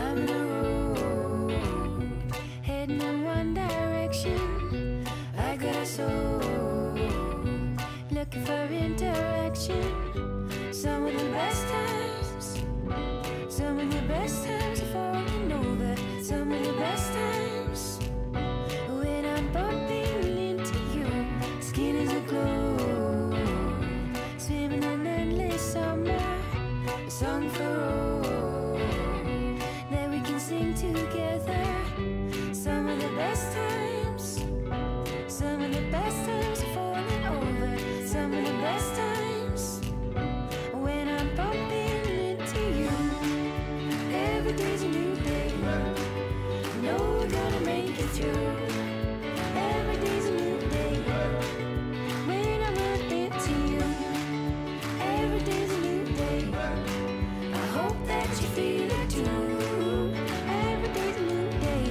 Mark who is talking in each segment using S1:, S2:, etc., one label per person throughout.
S1: I'm in a road, heading in one direction. I got a soul, looking for interaction. Some of the best times, some of the best times are falling over. Some of the best times when I'm bumping into you. Skin is aglow, swimming in endless summer. A song for all that we can sing together. Some of the best times, some of the best times are falling over. Some of the best times when I'm bumping into you. Every day's a new day, know we're gonna make it through. Every day's a new day when I'm running into you. Every day's a new day, I hope that you feel it too. Every day's a new day.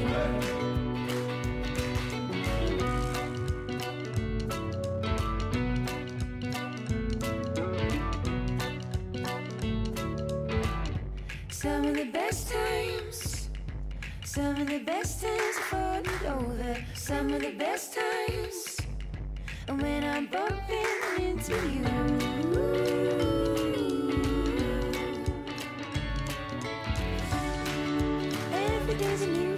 S1: Some of the best times, some of the best times are falling over. Some of the best times when I'm bumping into you. Every day's a new